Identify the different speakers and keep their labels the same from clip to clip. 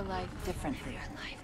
Speaker 1: life differently.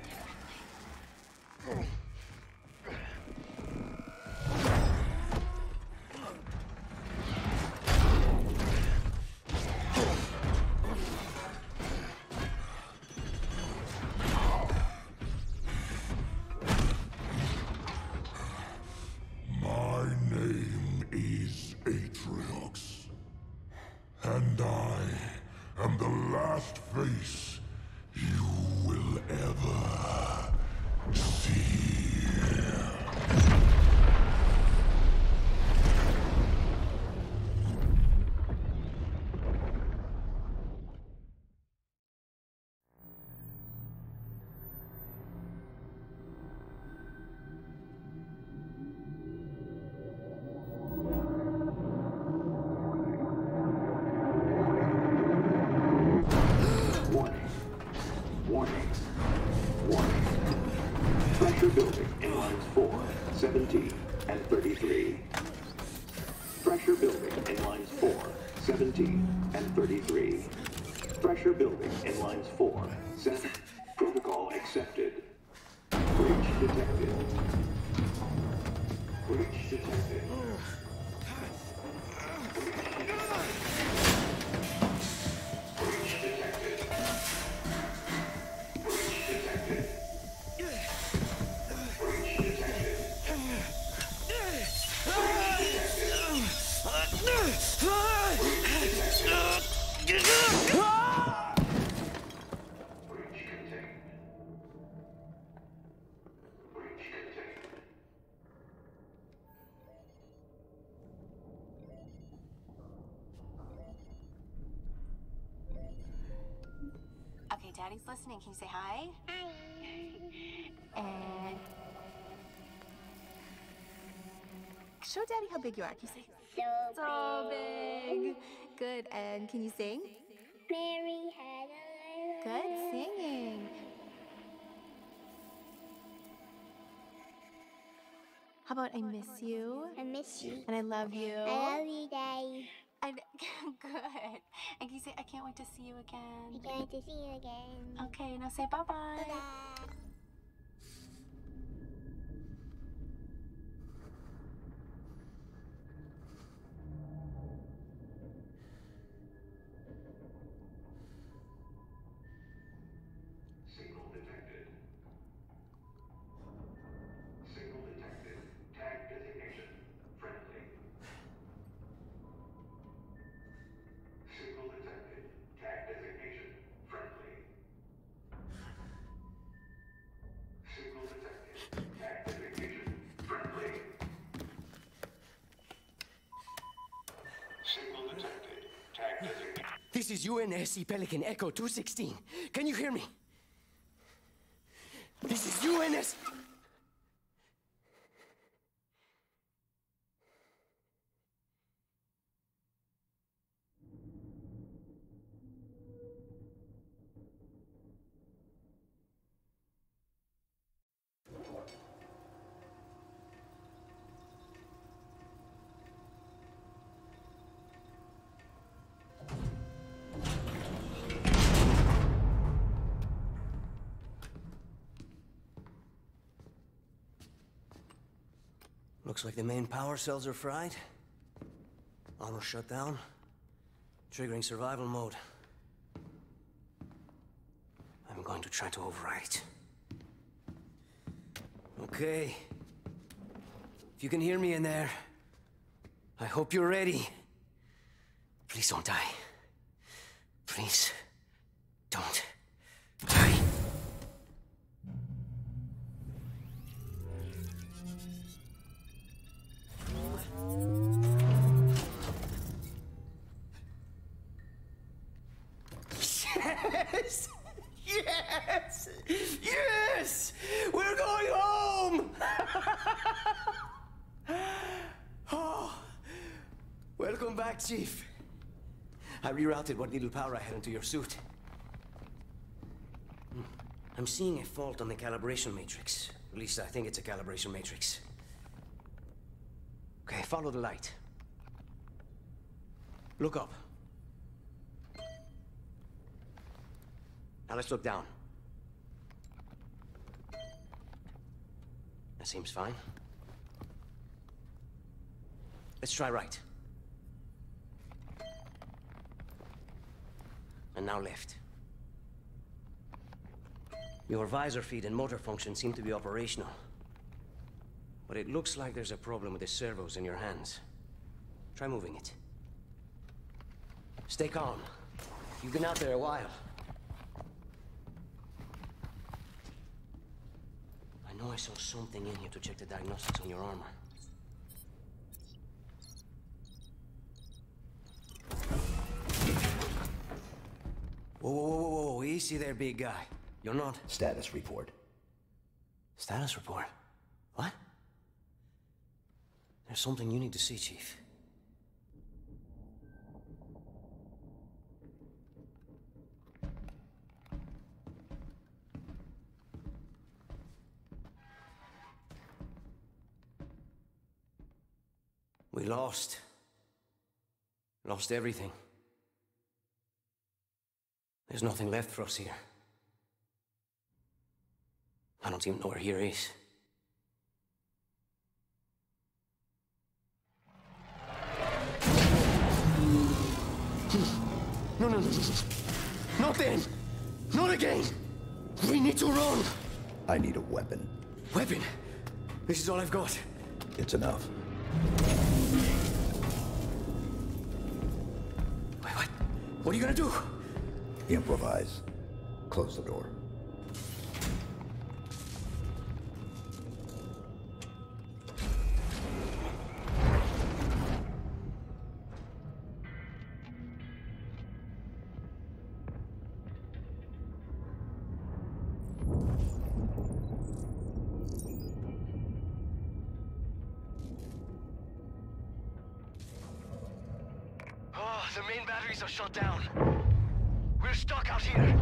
Speaker 2: And I am the last face you will ever see.
Speaker 3: Building in lines 4, 17, and 33. Pressure building in lines 4, 17, and 33. Pressure building in lines 4, 7. Protocol accepted. Breach detected. Breach detected.
Speaker 4: Okay, Daddy's listening. Can you say hi? Hi. And show Daddy how big you are. Can you say so big? Good. And can you sing?
Speaker 5: Mary had a
Speaker 4: Good singing. How about I miss you?
Speaker 5: I miss you.
Speaker 4: And I love you.
Speaker 5: I love you, Daddy.
Speaker 4: And good. And can you say I can't wait to see you again?
Speaker 5: I can't wait to see you again.
Speaker 4: Okay, now say bye-bye.
Speaker 5: Bye-bye.
Speaker 3: Signal detected. Signal detected. Tag designation. Friendly. Signal detected. Tag designation. Friendly. Signal detected. Tag designation. Friendly. Signal detected. Tag designation.
Speaker 6: This is UNSC Pelican Echo 216. Can you hear me? This is UNS... Looks like the main power cells are fried. Armor shut down. Triggering survival mode. I'm going to try to override it. Okay. If you can hear me in there, I hope you're ready. Please don't die. Please don't die. Yes! Yes! Yes! We're going home! Oh, welcome back, Chief. I rerouted what little power I had into your suit. I'm seeing a fault on the calibration matrix. At least I think it's a calibration matrix. Okay, follow the light. Look up. Now let's look down. That seems fine. Let's try right. And now left. Your visor feed and motor function seem to be operational. But it looks like there's a problem with the servos in your hands. Try moving it. Stay calm. You've been out there a while. I know I saw something in here to check the diagnostics on your armor. Whoa, whoa, whoa, whoa, whoa, easy there, big guy. You're not...
Speaker 1: Status report.
Speaker 6: Status report? What? There's something you need to see, Chief. We lost. Lost everything. There's nothing left for us here. I don't even know where here is. No, no, no. Not then! Not again! We need to run!
Speaker 1: I need a weapon.
Speaker 6: Weapon? This is all I've got.
Speaker 1: It's enough.
Speaker 6: Wait, what? What are you gonna do?
Speaker 1: Improvise. Close the door.
Speaker 6: Oh, the main batteries are shut down. We're stuck out here.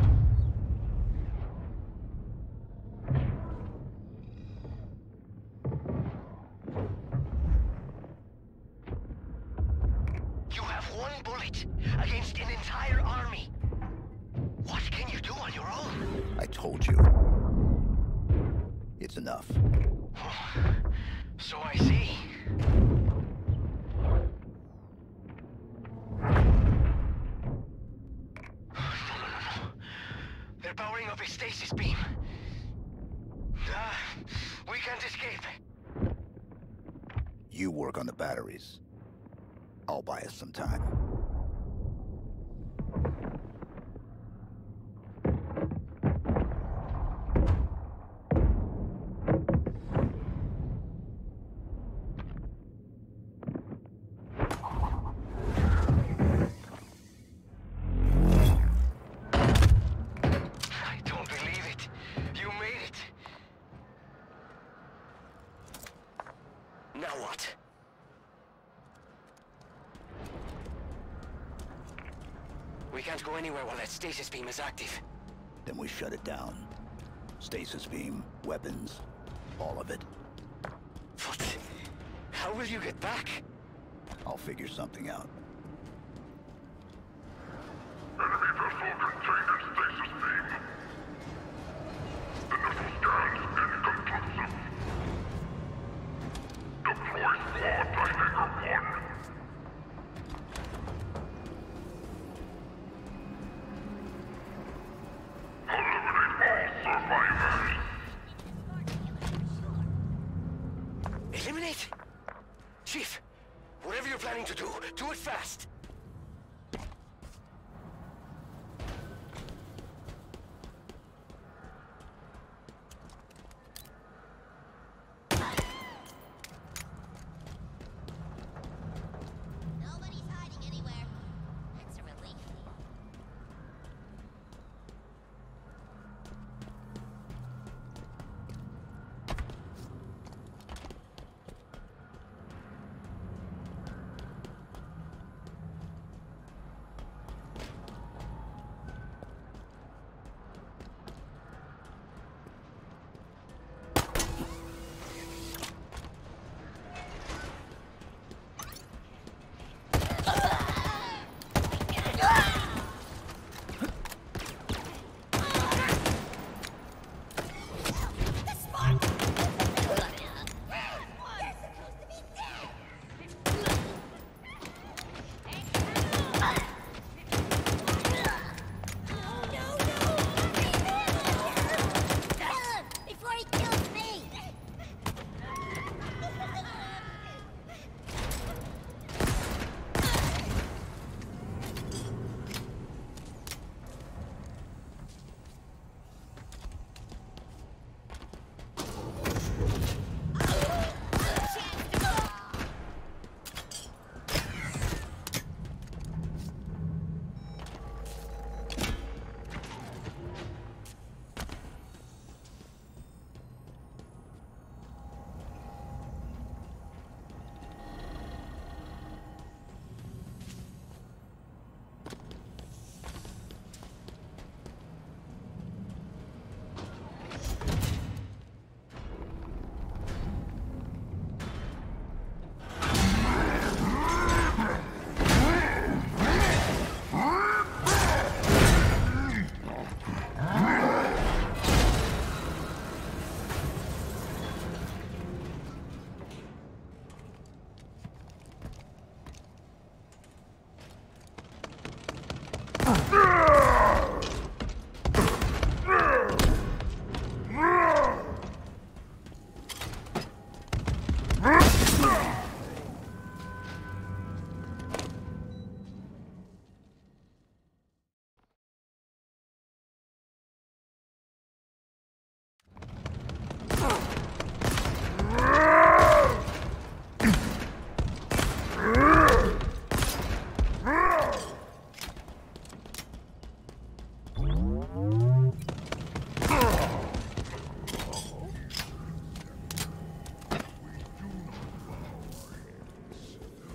Speaker 6: You have one bullet against an entire army. What can you do on your own?
Speaker 1: I told you. It's enough.
Speaker 6: So I see. They're powering up a stasis beam. We can't escape.
Speaker 1: You work on the batteries. I'll buy us some time.
Speaker 6: I don't believe it. You made it. Now what? We can't go anywhere while that stasis beam is active.
Speaker 1: Then we shut it down. Stasis beam, weapons, all of it.
Speaker 6: But how will you get back?
Speaker 1: I'll figure something out.
Speaker 2: Enemy vessel contained in stasis beam. Initial scans inconclusive. Deploy squad to Hangar 1. Eliminate all survivors.
Speaker 6: Eliminate? Chief, whatever you're planning to do it fast.
Speaker 5: Nobody's hiding anywhere. That's a relief.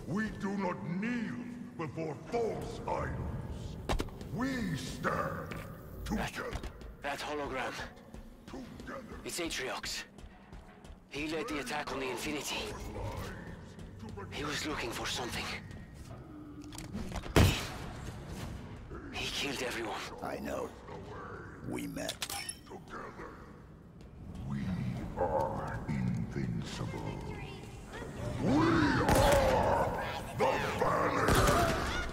Speaker 2: We do not kneel before false idols. We stand together.
Speaker 6: That hologram.
Speaker 2: Together.
Speaker 6: It's Atriox. He led the attack on the Infinity. He was looking for something. He killed everyone.
Speaker 1: I know. We met.
Speaker 2: Together. We are invincible. We are the Valley!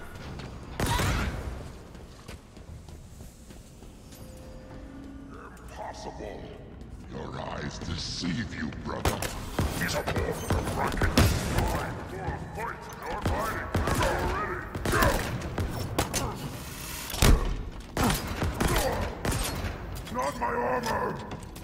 Speaker 2: Impossible. Your eyes deceive you, brother. He's a more bracket. Time for a fight. You're fighting. Already. Not my armor!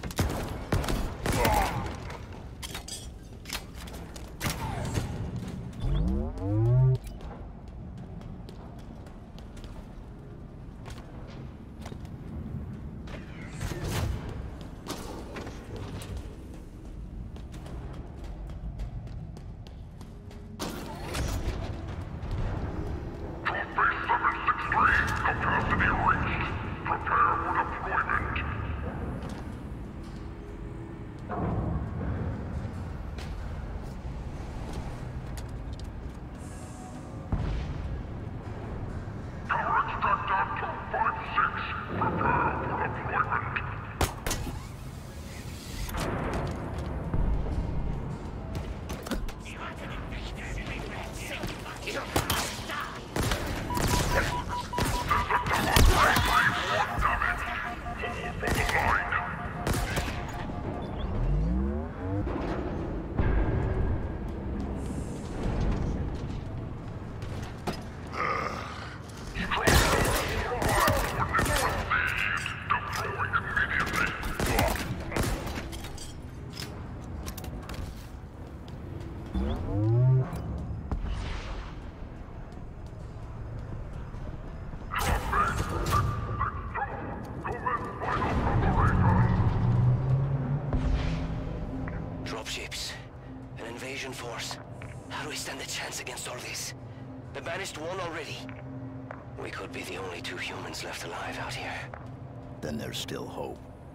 Speaker 6: Dropships. An invasion force. How do we stand a chance against all this? The Banished won already. We could be the only two humans left alive out here.
Speaker 1: Then there's still hope.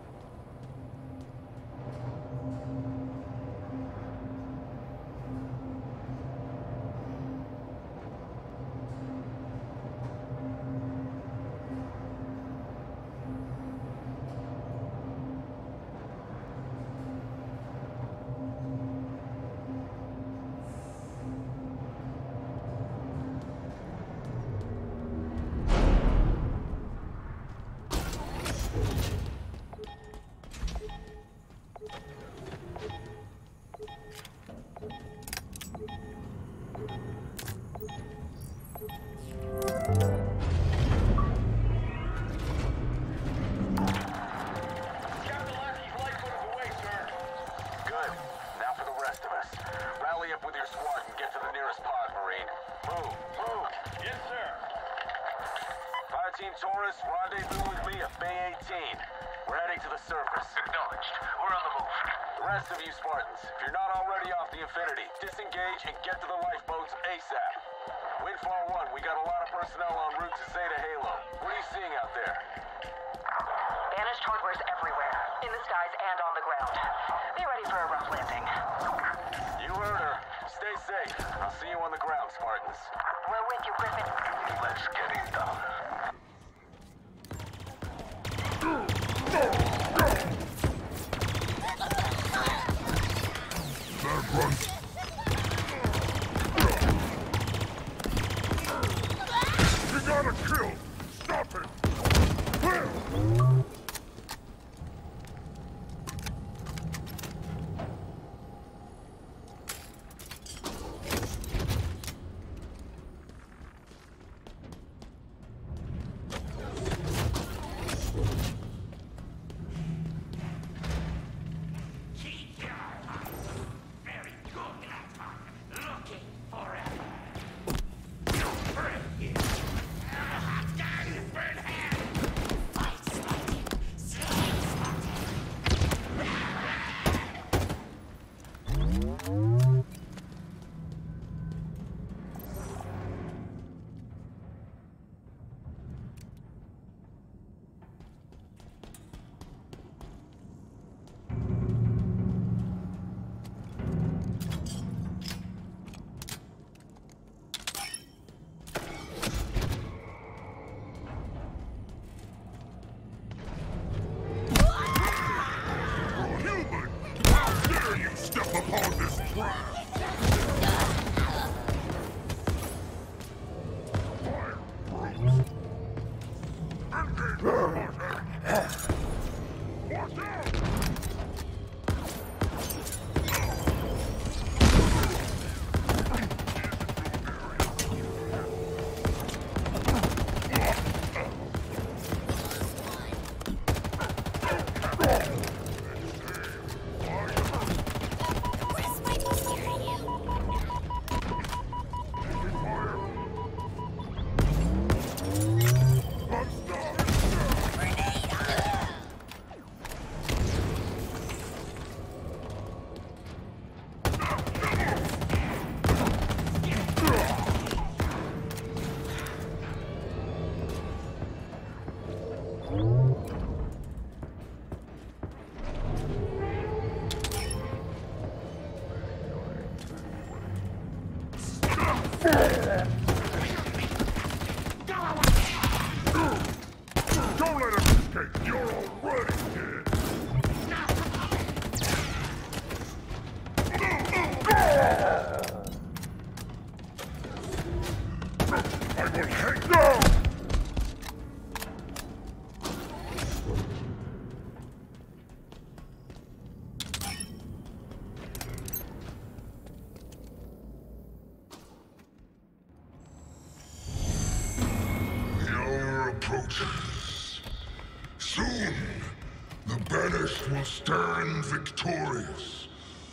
Speaker 7: Rendezvous with me at Bay 18. We're heading to the surface. Acknowledged. We're on the move. The rest of you Spartans, if you're not already off the Infinity, disengage and get to the lifeboats ASAP. Windfall 1, we got a lot of personnel en route to Zeta Halo. What are you seeing out there?
Speaker 8: Banished hardware's everywhere. In the skies and on the ground. Be ready for a rough landing.
Speaker 7: You heard her. Stay safe. I'll see you on the ground, Spartans.
Speaker 8: We're with you, Griffin.
Speaker 7: Let's get it done.
Speaker 2: That runs. You gotta kill! Stop him! Kill!
Speaker 3: Very good.
Speaker 2: Don't let him escape! You're already dead! I will hang down! Approaches. Soon, the banished will stand victorious.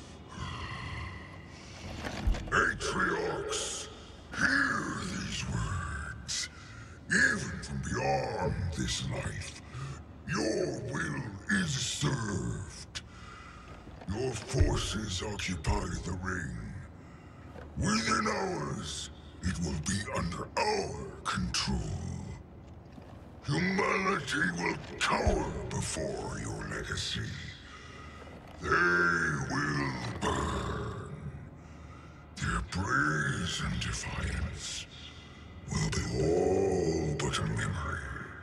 Speaker 2: Patriarchs, hear these words. Even from beyond this life, your will is served. Your forces occupy the ring. Within hours, it will be under our control. Humanity will cower before your legacy. They will burn. Their praise and defiance will be all but a memory.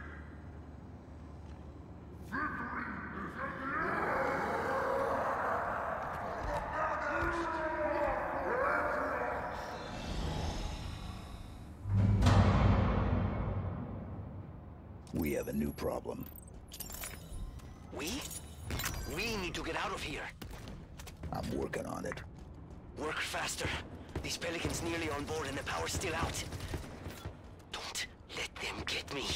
Speaker 1: We have a new problem.
Speaker 6: We? We need to get out of here.
Speaker 1: I'm working on it.
Speaker 6: Work faster. These Pelicans nearly on board and the power's still out. Don't let them get me.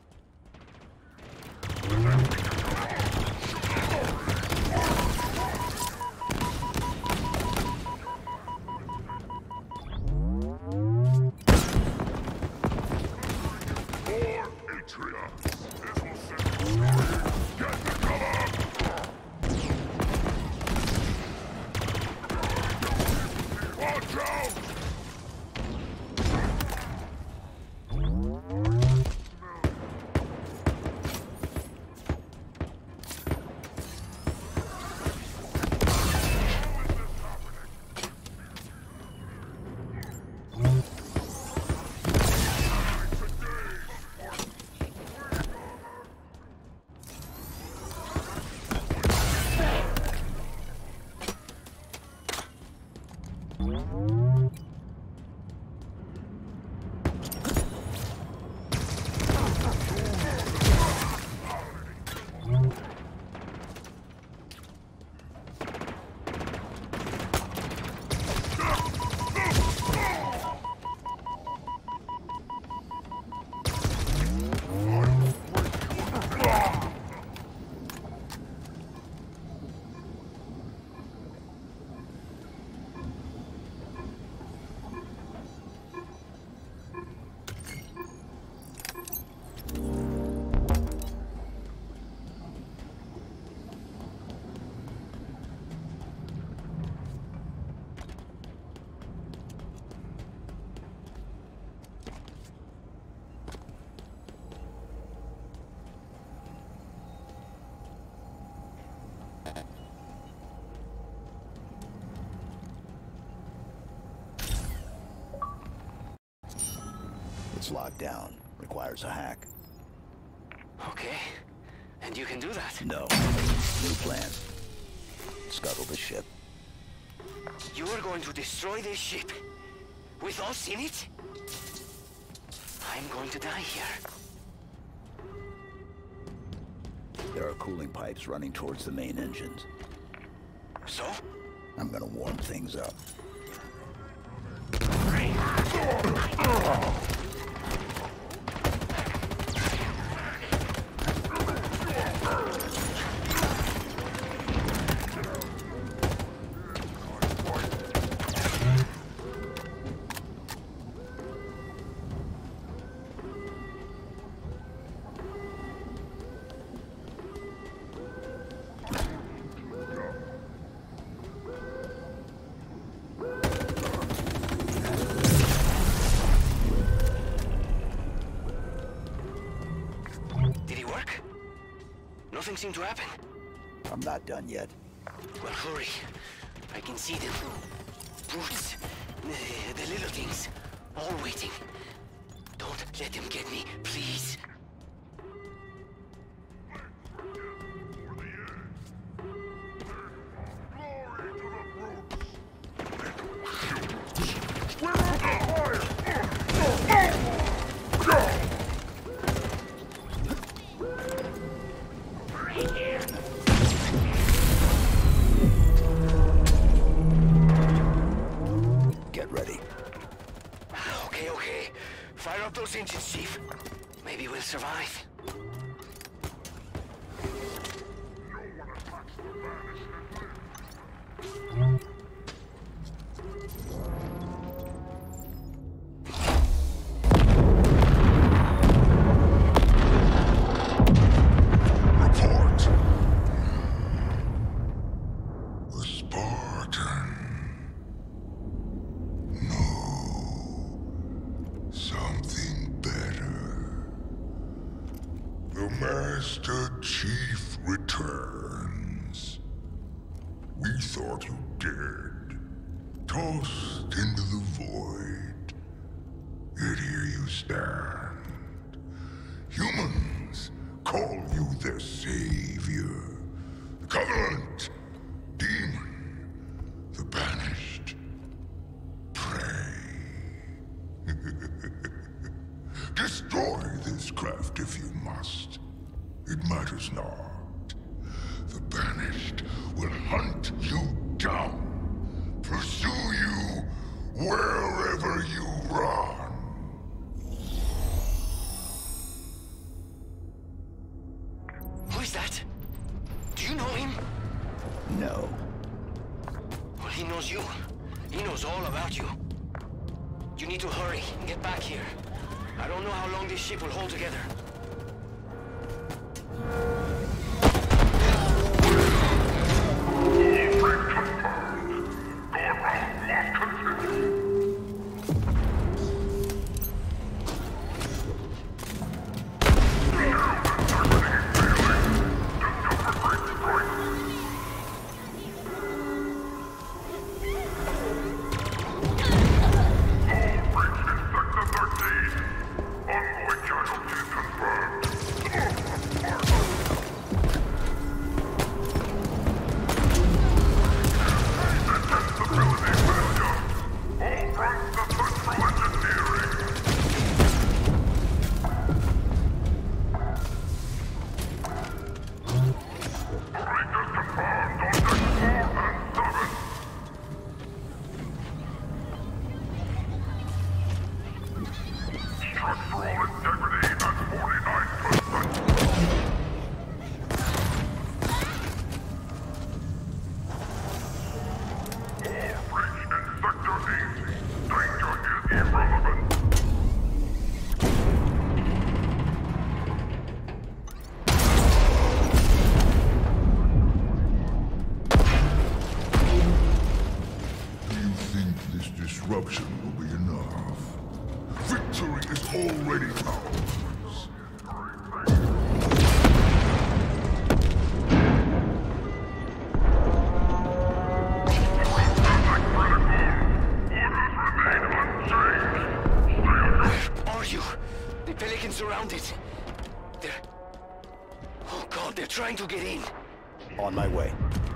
Speaker 1: It's locked down. Requires a hack.
Speaker 6: Okay. And you can do that?
Speaker 1: No. New plan. Scuttle the ship.
Speaker 6: You are going to destroy this ship? With us in it? I'm going to die here.
Speaker 1: There are cooling pipes running towards the main engines.
Speaker 6: So?
Speaker 1: I'm gonna warm things up.
Speaker 6: Nothing seemed to happen.
Speaker 1: I'm not done yet.
Speaker 6: Well, hurry. I can see them. Brutes. The little things. all waiting. Don't let them get me, please.
Speaker 1: Get ready.
Speaker 6: Okay. Fire up those engines, Chief. Maybe we'll survive.
Speaker 2: Report. The Spartan. No. Something better. The Master Chief returns. We thought you dead. Tossed into the void. Yet here you stand. Humans call you their savior. The Covenant. Demon. The banished. Prey. Destroy this craft if you must. It matters not. The banished will hunt you down. Pursue you wherever you run.
Speaker 6: Who is that? Do you know him?
Speaker 1: No.
Speaker 6: Well, he knows you. He knows all about you. You need to hurry and get back here. I don't know how long this ship will hold together.
Speaker 2: Disruption will be enough. Victory is already ours.
Speaker 6: Where are you? The Pelican's surrounded. They're... Oh God, they're trying to get in.
Speaker 1: On my way.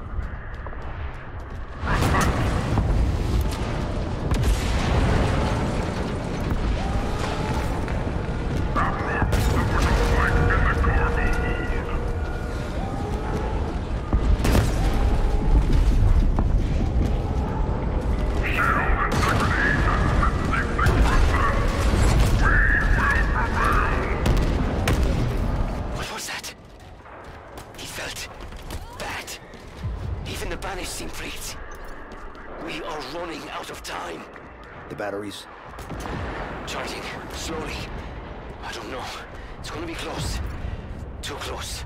Speaker 1: The batteries?
Speaker 6: Charging. Slowly. I don't know. It's gonna be close. Too close.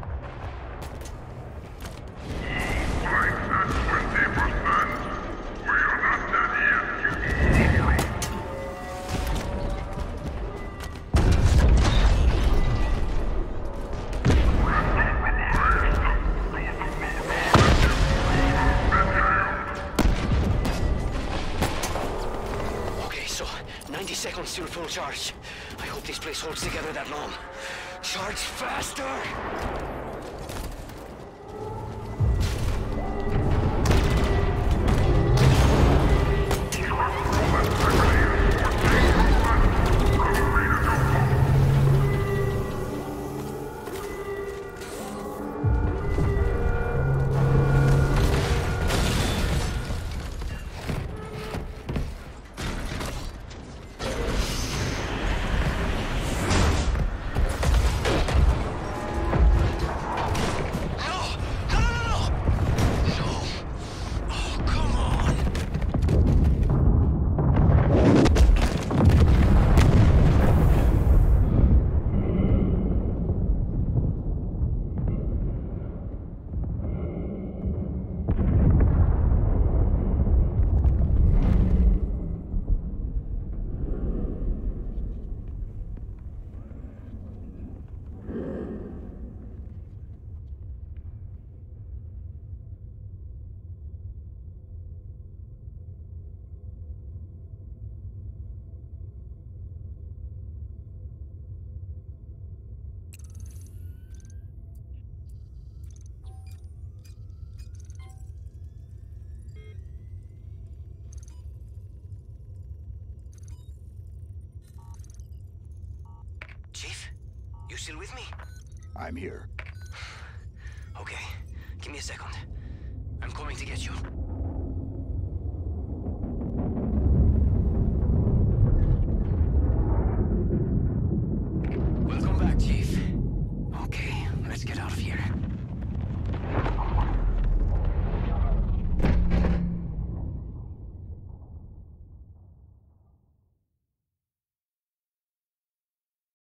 Speaker 6: still full charge. I hope this place holds together that long. Charge faster! Chief? You still with me?
Speaker 1: I'm here.
Speaker 6: Okay, give me a second. I'm coming to get you.